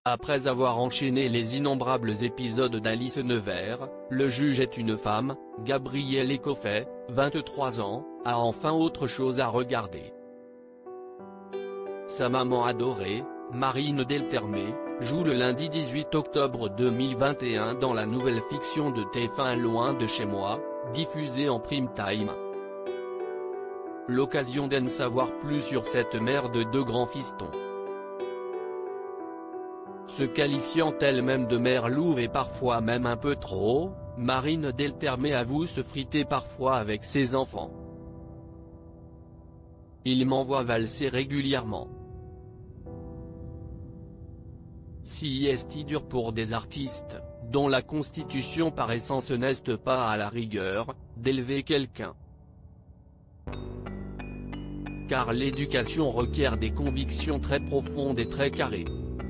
Après avoir enchaîné les innombrables épisodes d'Alice Nevers, Le juge est une femme, Gabrielle Ecoffey, 23 ans, a enfin autre chose à regarder. Sa maman adorée, Marine Delterme, joue le lundi 18 octobre 2021 dans la nouvelle fiction de TF1 Loin de chez moi, diffusée en prime time. L'occasion d'en savoir plus sur cette mère de deux grands fistons. Se qualifiant elle-même de mère louve et parfois même un peu trop, Marine Delterme avoue se friter parfois avec ses enfants. Il m'envoie valser régulièrement. Si est dur pour des artistes, dont la constitution par essence n'est pas à la rigueur, d'élever quelqu'un. Car l'éducation requiert des convictions très profondes et très carrées.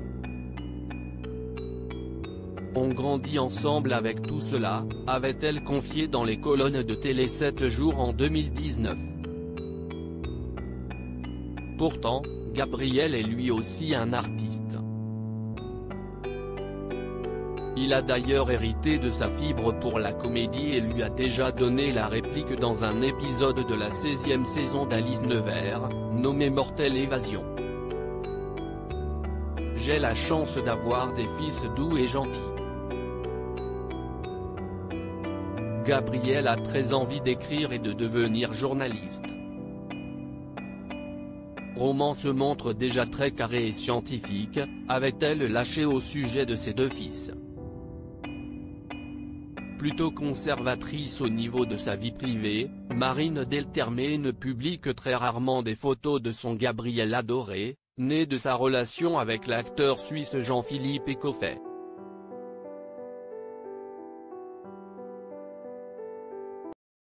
On grandit ensemble avec tout cela, avait-elle confié dans les colonnes de Télé 7 jours en 2019. Pourtant, Gabriel est lui aussi un artiste. Il a d'ailleurs hérité de sa fibre pour la comédie et lui a déjà donné la réplique dans un épisode de la 16e saison d'Alice Nevers, nommé Mortelle Évasion. J'ai la chance d'avoir des fils doux et gentils. Gabriel a très envie d'écrire et de devenir journaliste. Roman se montre déjà très carré et scientifique, avait-elle lâché au sujet de ses deux fils. Plutôt conservatrice au niveau de sa vie privée, Marine Delterme ne publie que très rarement des photos de son Gabriel adoré, né de sa relation avec l'acteur suisse Jean-Philippe Ecoffey.